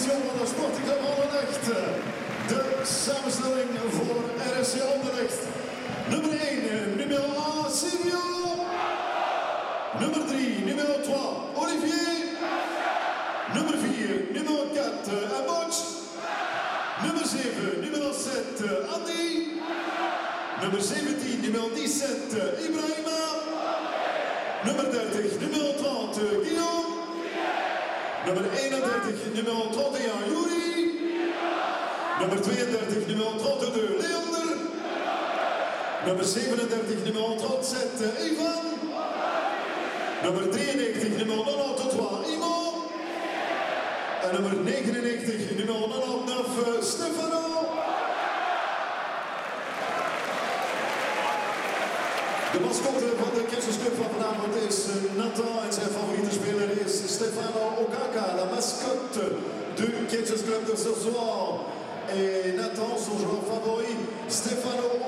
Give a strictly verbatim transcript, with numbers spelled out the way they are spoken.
edition van de Sportclub Anderlecht. De samenstelling voor R S C Anderlecht. Nummer één, numéro un, Silvio. Nummer drie, numéro trois, Olivier. Nummer vier, numéro quatre, Aboch. Nummer zeven, numéro sept, Andy. Nummer zeventien, numéro dix-sept, Ibrahima. Nummer dertig, numéro trente, Guillaume. Nummer eenendertig, numéro trente et un, Yuri. Nummer tweeëndertig, numéro trente-deux, Leander. Nummer zevenendertig, numéro trente-sept, Ivan. Nummer drieënnegentig, numéro negenennegentig, Imo. En nummer negenennegentig, numéro negenennegentig, Stefano. De mascotte van de Kansas Club van vanavond is Nathan en zijn favoriete speler is Stefano Okaka, la mascotte du Kansas Club de ce soir. Et Nathan, son joueur favori, Stefano